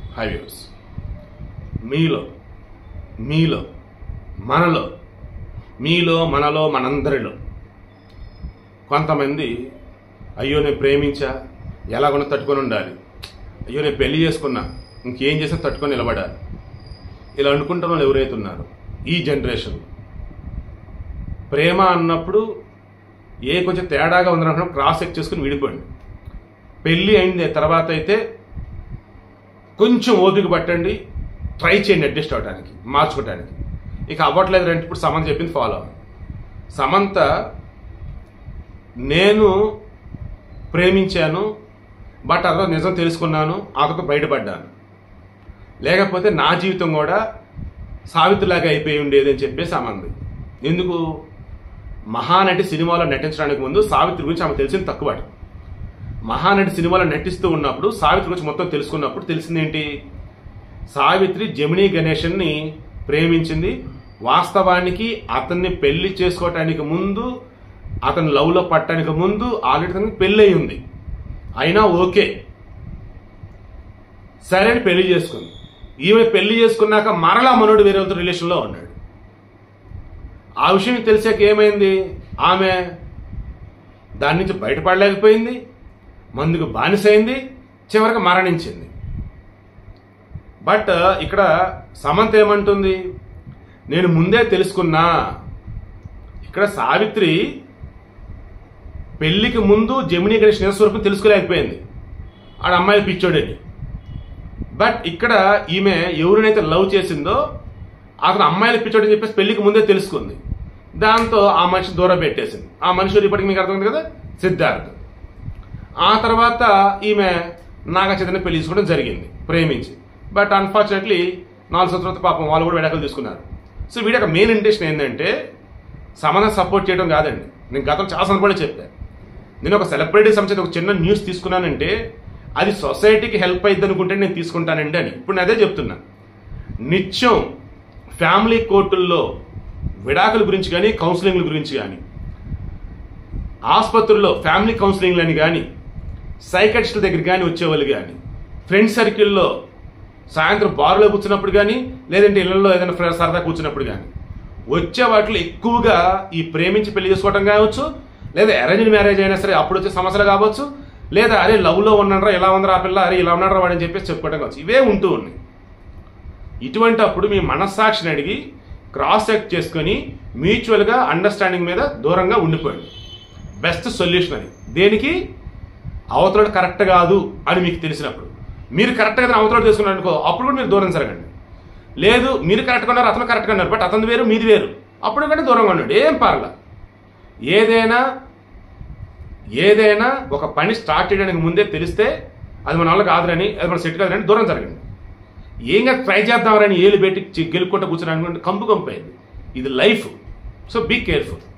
Highways మీలో మీలో మనలో మీలో మనలో మనందరిలో కొంతమంది అయ్యో నేను ప్రేమించా ఎలాగొన్నా తట్టుకొని ఉండాలి, అయ్యో నేను పెళ్లి చేసుకున్నా ఇంకేం చేసినా తట్టుకొని నిలబడాలి, ఇలా అనుకుంటున్న వాళ్ళు ఎవరైతే ఉన్నారో ఈ జనరేషన్ ప్రేమ అన్నప్పుడు కొంచెం తేడాగా ఉందనుకున్నప్పుడు క్రాస్ చెక్ చేసుకుని విడిపోండి. పెళ్ళి అయిన తర్వాత అయితే కొంచెం ఓపిక పట్టండి, ట్రై చేయండి అడ్జస్ట్ అవడానికి, మార్చుకోవడానికి. ఇక అవ్వట్లేదు అంటే ఇప్పుడు సమంత చెప్పింది ఫాలో అవ్వండి. సమంత నేను ప్రేమించాను బట్ అదో నిజం తెలుసుకున్నాను, అతను బయటపడ్డాను, లేకపోతే నా జీవితం కూడా సావిత్రిలాగా అయిపోయి ఉండేది అని చెప్పేసి సమంది. ఎందుకు? మహానటి సినిమాలో నటించడానికి ముందు సావిత్రి గురించి ఆమె తెలిసింది తక్కువ. మహానటి సినిమాలో నటిస్తూ ఉన్నప్పుడు సావిత్రి గురించి మొత్తం తెలుసుకున్నప్పుడు తెలిసిందేంటి? సావిత్రి జెమినీ గణేషన్ని ప్రేమించింది. వాస్తవానికి అతన్ని పెళ్లి చేసుకోవటానికి ముందు, అతను లవ్లో పట్టడానికి ముందు ఆల్రెడీ తనకి పెళ్లి అయి ఉంది. అయినా ఓకే సరే అని పెళ్లి చేసుకుంది. ఈమె పెళ్లి చేసుకున్నాక మరలా మనోడు వేరే వాళ్ళతో రిలేషన్లో ఉన్నాడు. ఆ విషయం తెలిసాక ఏమైంది? ఆమె దాని నుంచి బయటపడలేకపోయింది, మందుకు బానిసైంది, చివరికి మరణించింది. బట్ ఇక్కడ సమంత ఏమంటుంది? నేను ముందే తెలుసుకున్నా. ఇక్కడ సావిత్రి పెళ్లికి ముందు జెమినీ గణేష్ నిజస్వరూపం తెలుసుకోలేకపోయింది, ఆడ అమ్మాయి పిచ్చోడని. బట్ ఇక్కడ ఈమె ఎవరినైతే లవ్ చేసిందో అతను అమ్మాయిలు పిచ్చోడని చెప్పేసి పెళ్లికి ముందే తెలుసుకుంది. దాంతో ఆ మనిషిని దూరం పెట్టేసింది. ఆ మనిషి ఇప్పటికి మీకు అర్థమైంది కదా, సిద్ధార్థ్. ఆ తర్వాత ఈమె నాగ చైతన్య పెళ్లి తీసుకోవడం జరిగింది ప్రేమించి. బట్ అన్ఫార్చునేట్లీ 4 సంవత్సరాల తర్వాత పాపం వాళ్ళు కూడా విడాకులు తీసుకున్నారు. సో వీడి యొక్క మెయిన్ ఇంటెన్షన్ ఏంటంటే సమానం సపోర్ట్ చేయడం కాదండి. నేను గతంలో చాలా సందర్భాలు చెప్పాను. నేను ఒక సెలబ్రిటీ సంబంధించిన ఒక చిన్న న్యూస్ తీసుకున్నానంటే అది సొసైటీకి హెల్ప్ అయ్యిద్ది అనుకుంటే నేను తీసుకుంటానండి అని ఇప్పుడు నేను అదే చెప్తున్నా. నిత్యం ఫ్యామిలీ కోర్టుల్లో విడాకుల గురించి కానీ, కౌన్సిలింగ్ల గురించి కానీ, ఆసుపత్రుల్లో ఫ్యామిలీ కౌన్సిలింగ్లు అని కానీ, సైకాట్రిస్టుల దగ్గర కానీ వచ్చేవాళ్ళు కానీ, ఫ్రెండ్ సర్కిల్లో సాయంత్రం బారులో కూర్చున్నప్పుడు కానీ, లేదంటే ఇళ్లలో ఏదైనా సరదా కూర్చున్నప్పుడు కానీ వచ్చే వాటిలో ఎక్కువగా ఈ ప్రేమించి పెళ్లి చేసుకోవడం కావచ్చు, లేదా అరేంజ్డ్ మ్యారేజ్ అయినా సరే అప్పుడు వచ్చే సమస్యలు కావచ్చు, లేదా అరే లవ్లో ఉన్నారా, ఎలా ఉందరా ఆ పిల్ల, అరే ఇలా ఉన్నారా వాడని చెప్పేసి చెప్పుకోవడం కావచ్చు. ఇవే ఉంటూ ఉన్నాయి. ఇటువంటి అప్పుడు మీ మనస్సాక్షిని అడిగి క్రాస్ చెక్ చేసుకొని మ్యూచువల్గా అండర్స్టాండింగ్ మీద దూరంగా ఉండిపోయింది. బెస్ట్ సొల్యూషన్ అది. దేనికి? అవతల కరెక్ట్ కాదు అని మీకు తెలిసినప్పుడు. మీరు కరెక్ట్గా అవతల చేసుకున్నారు అనుకో, అప్పుడు కూడా మీరు దూరం జరగండి. లేదు మీరు కరెక్ట్గా ఉన్నారు, అతను కరెక్ట్గా ఉన్నారు, బట్ అతను వేరు మీది వేరు, అప్పుడు కంటే దూరంగా ఉండండి. ఏం పర్లా. ఏదైనా ఒక పని స్టార్ట్ చేయడానికి ముందే తెలిస్తే అది మన వాళ్ళకి కాదురని, అది మన సెట్ కాదని దూరం జరగండి. ఏంగా ట్రై చేద్దామని ఏలు పెట్టి గెలుక్కుంటూ కూర్చొని అనుకుంటే కంపు అయింది. ఇది లైఫ్. So be careful.